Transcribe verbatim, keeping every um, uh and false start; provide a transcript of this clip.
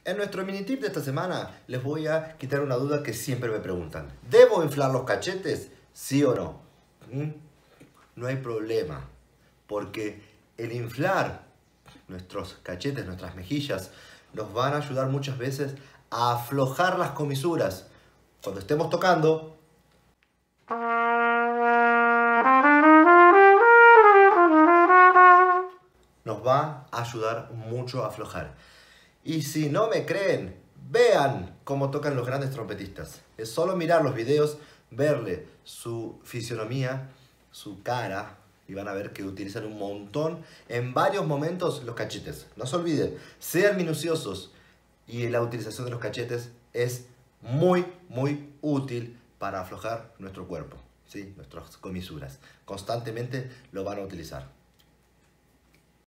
En nuestro mini tip de esta semana les voy a quitar una duda que siempre me preguntan. ¿Debo inflar los cachetes? ¿Sí o no? ¿Mm? No hay problema, porque el inflar nuestros cachetes, nuestras mejillas, nos van a ayudar muchas veces a aflojar las comisuras. Cuando estemos tocando, nos va a ayudar mucho a aflojar. Y si no me creen, vean cómo tocan los grandes trompetistas. Es solo mirar los videos, verle su fisionomía, su cara, y van a ver que utilizan un montón, en varios momentos, los cachetes. No se olviden, sean minuciosos. Y la utilización de los cachetes es muy, muy útil para aflojar nuestro cuerpo, ¿sí? Nuestras comisuras. Constantemente lo van a utilizar.